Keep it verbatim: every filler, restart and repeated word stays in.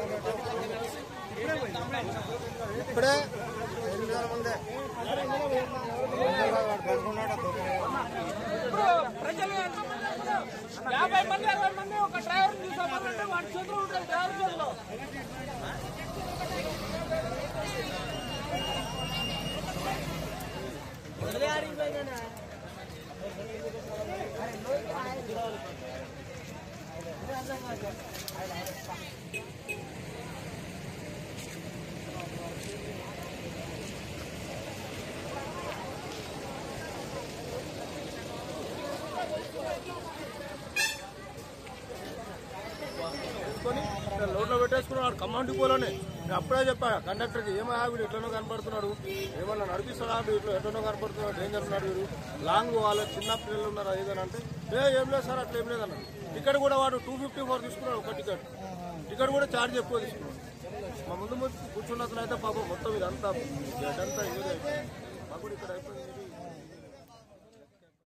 ఇప్పుడే ఎనిమిది ముందే యాభై మంది అరవై మంది ఒక డ్రైవర్ తీసుకోవాలంటే వాడి చేతులు ఉంటాయి డ్రైవర్ చేతిలో. లోడ్లో పెట్టేసుకున్నాడు కమాండ్ డిపోలోనే. నేను అప్పుడే చెప్పా కండక్టర్కి, ఏమో వీడు ఎట్లనో కనపడుతున్నాడు, ఏమన్నా నడిపిస్తాడా వీటిలో ఎట్లనో కనపడుతున్నాడు, డేంజర్ ఉన్నాడు వీడు, లాంగ్ వాళ్ళ చిన్న పిల్లలు ఉన్నారు ఏదైనా అంటే ఏ ఏం లేదు సార్ అట్లా ఏం లేదన్నాడు. టికెట్ కూడా వాడు టూ ఫిఫ్టీ ఫోర్ తీసుకున్నాడు ఒక టికెట్. టికెట్ కూడా ఛార్జ్ ఎక్కువ తీసుకున్నాడు. మా ముందు ముందు కూర్చున్న అతను అయితే పాపం మొత్తం ఇదంతా గడ్డంతా ఇదే మాకు కూడా ఇక్కడ అయిపోయింది.